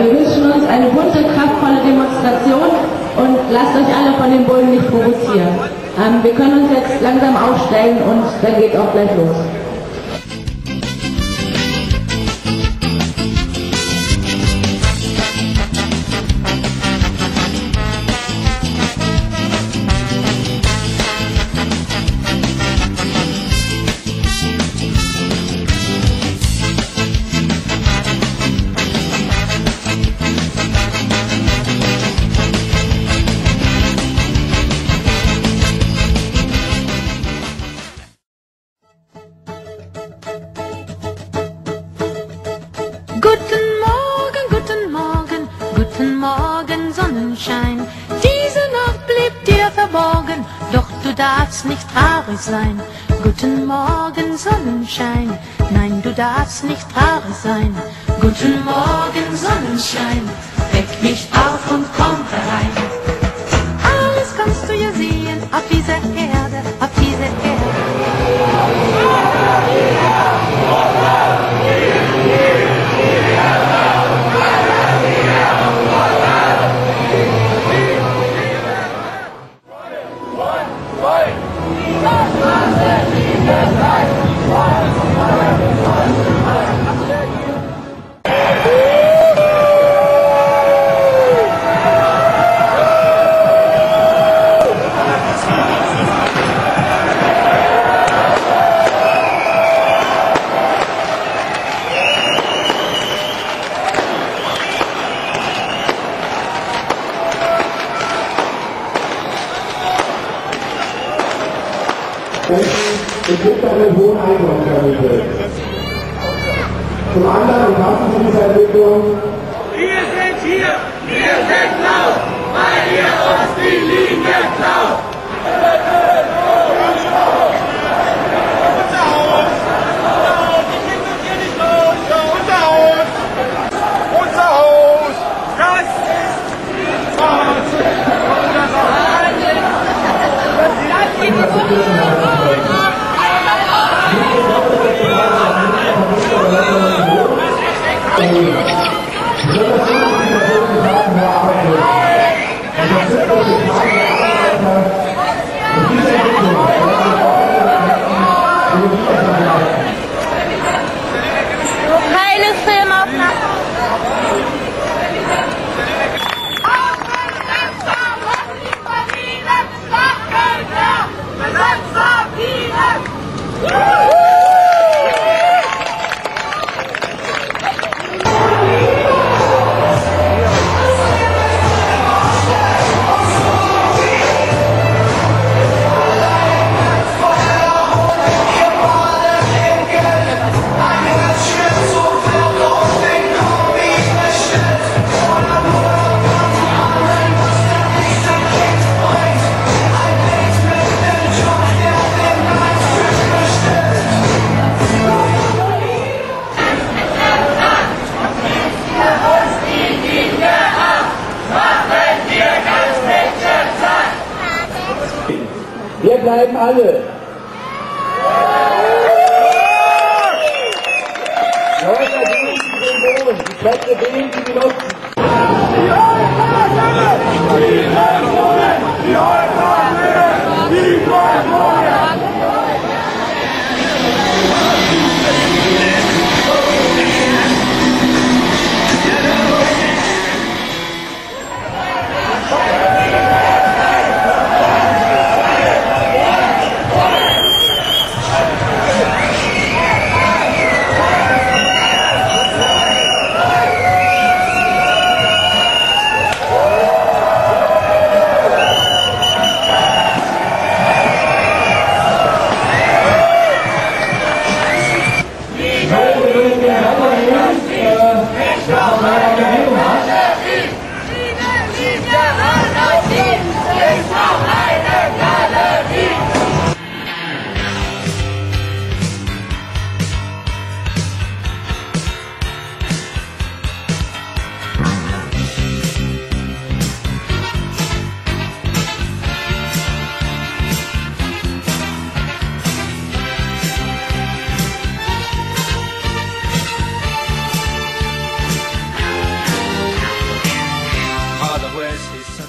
Wir wünschen uns eine bunte, kraftvolle Demonstration und lasst euch alle von den Bullen nicht provozieren. Wir können uns jetzt langsam aufstellen und dann geht auch gleich los. Guten Morgen, Sonnenschein. Diese Nacht blieb dir verborgen, doch du darfst nicht traurig sein. Guten Morgen, Sonnenschein. Nein, du darfst nicht traurig sein. Guten Morgen, Sonnenschein. Weck mich auf und komm herein. Alles kannst du ja sehen auf dieser Erde, auf dieser Erde. Es gibt einen hohen Einkommensvermögen. Zum anderen umfassen Sie diese Entwicklung. Wir sind hier, wir sind laut, weil ihr uns die Linie klaut. Unser Haus! Ich krieg uns hier nicht los! Unser Haus! Unser Haus! Das ist unser Haus! Keine Filmaufnahme. Wir bleiben alle. Leute, die Symbol, die Plätze wählen, die benutzen. say